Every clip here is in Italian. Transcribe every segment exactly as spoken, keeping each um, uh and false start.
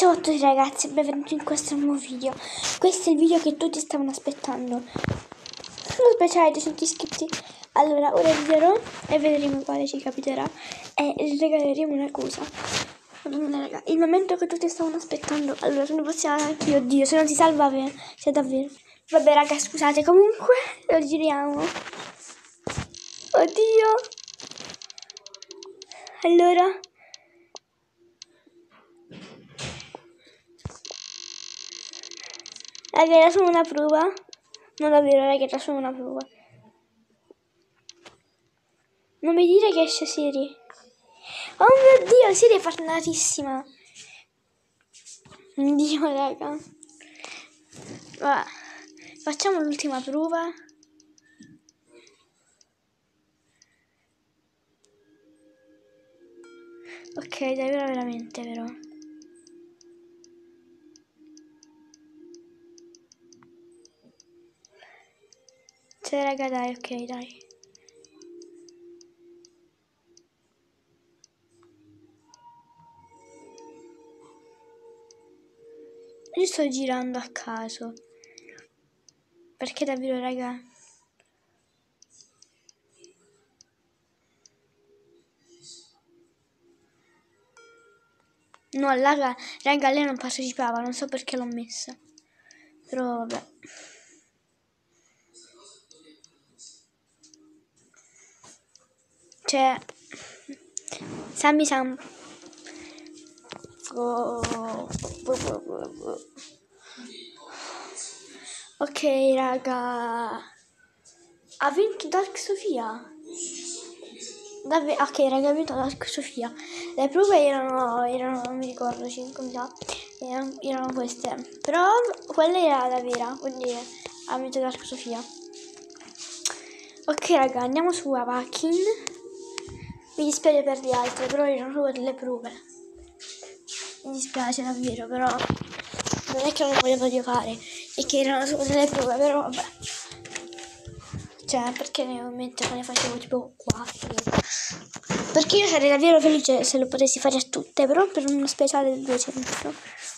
Ciao a tutti ragazzi, benvenuti in questo nuovo video. Questo è il video che tutti stavano aspettando. Lo speciale dei cento iscritti. Allora, ora vi dirò e vedremo quale ci capiterà. E regaleremo una cosa. Madonna, raga, il momento che tutti stavano aspettando. Allora, sono emozionata anch'io, oddio, se non si salva, cioè davvero. Vabbè raga, scusate, comunque lo giriamo. Oddio. Allora, raga, era solo una prova. Non davvero, raga, era solo una prova. Non mi dire che esce Siri. Oh mio Dio, Siri è fortunatissima. Dio, raga. Va. Facciamo l'ultima prova. Ok, dai, però veramente, vero. Cioè, raga, dai, ok, dai. Io sto girando a caso. Perché davvero, raga. No, raga, raga, lei non partecipava, non so perché l'ho messa. Però vabbè. Cioè, Sammy Sam. Oh. Ok, raga. Ha vinto Dark Sofia. Davvero? Ok, raga, ha vinto Dark Sofia. Le prove erano, erano non mi ricordo, cinque mi sa. Erano, erano queste. Però quella era la vera, quindi ha vinto Dark Sofia. Ok, raga, andiamo su Avakin. Mi dispiace per le altre, però erano solo delle prove. Mi dispiace davvero, però non è che non voglio voglio fare, è che erano solo delle prove, però vabbè. Cioè, perché ovviamente ne facevo tipo quattro. Perché io sarei davvero felice se lo potessi fare a tutte, però per uno speciale del duecento.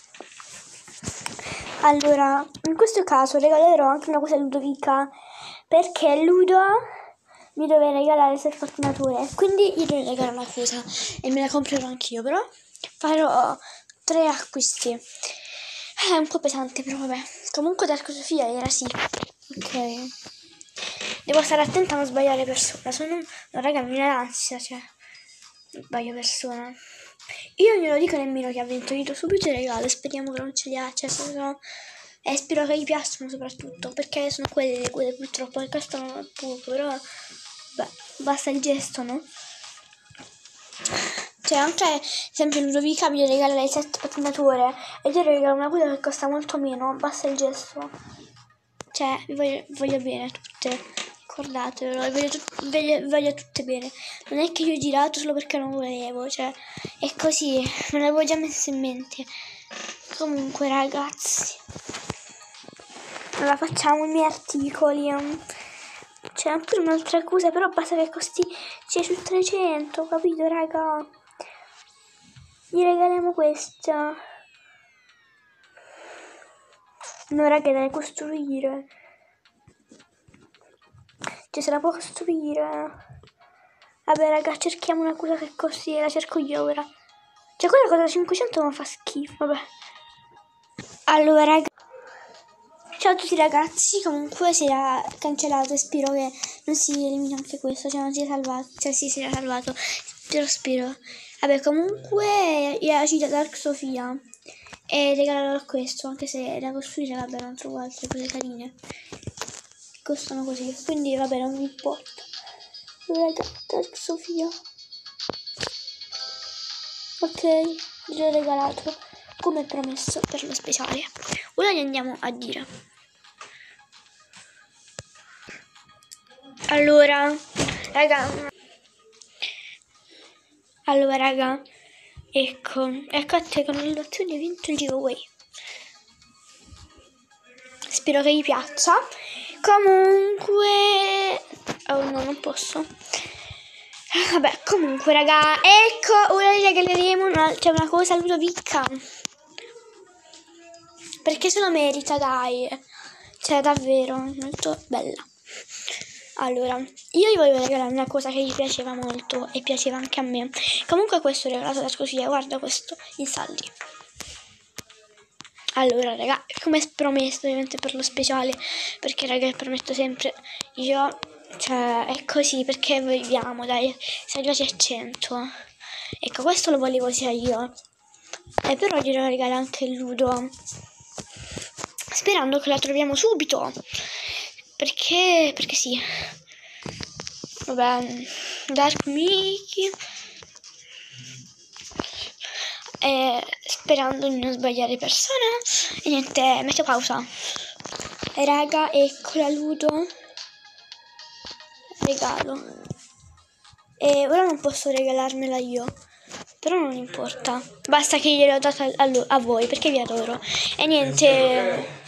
Allora, in questo caso regalerò anche una cosa a Ludovica, perché Ludo mi deve regalare sette fortunature, quindi io devo regalare una cosa e me la comprerò anch'io, però farò tre acquisti. È un po' pesante, però vabbè. Comunque Dark Sofia era sì. Ok. Devo stare attenta a non sbagliare persona. Sono... No, raga, mi viene l'ansia, cioè. Non sbaglio persona. Io non glielo dico nemmeno che ha vinto, gli do subito il regalo. Speriamo che non ce li ha, cioè, se no... E spero che gli piacciono soprattutto, perché sono quelle, quelle purtroppo che costano poco, però... Beh, basta il gesto, no? Cioè, anche sempre Ludovica mi regala le sette patinature e io regalo una cosa che costa molto meno, basta il gesto. Cioè, vi voglio, voglio bene tutte, ricordatevelo, voglio, voglio, voglio tutte bene. Non è che io ho girato solo perché non volevo, cioè, è così, me l'avevo già messo in mente. Comunque, ragazzi, allora facciamo i miei articoli. Um. C'è anche un'altra cosa, però basta che costi sia su trecento, capito, raga? Gli regaliamo questa. No, raga, deve costruire. Cioè, se la può costruire. Vabbè, raga, cerchiamo una cosa che costi. La cerco io ora. Cioè, quella cosa da cinquecento non fa schifo, vabbè. Allora, raga. Ciao a tutti ragazzi, comunque si era cancellato e spero che non si elimini anche questo, cioè non si è salvato, cioè sì, si era salvato, però spero. Vabbè, comunque io ho citato Dark Sofia e regalerò questo, anche se da costruire, vabbè, non trovo altre cose carine che costano così, quindi vabbè, non mi importa. Raga, Dark Sofia. Ok, gliel'ho regalato come promesso per lo speciale. Ora gli andiamo a dire. Allora, raga. Allora, raga. Ecco, ecco a te con l'illustrazione hai vinto il giveaway. Spero che gli piaccia. Comunque... Oh no, non posso. Vabbè, comunque, raga. Ecco, ora gli regaleremo una, cioè una cosa a Ludovica. perché se lo merita, dai. Cioè, davvero, molto bella. Allora, io gli volevo regalare una cosa che gli piaceva molto e piaceva anche a me. Comunque questo è regalato da Scosia, guarda questo, i saldi. Allora, raga, come promesso, ovviamente per lo speciale, perché raga, prometto sempre, io, cioè, è così, perché vogliamo, dai, siamo arrivati a cento. Ecco, questo lo volevo sia io, e però glielo regalo anche il Ludo, sperando che la troviamo subito, perché, perché sì. Vabbè, Dark Mickey. E sperando di non sbagliare persona. E niente, metto pausa. E raga, eccola Ludo. Regalo. E ora non posso regalarmela io, però non importa. Basta che gliel'ho data a, a voi, perché vi adoro. E niente.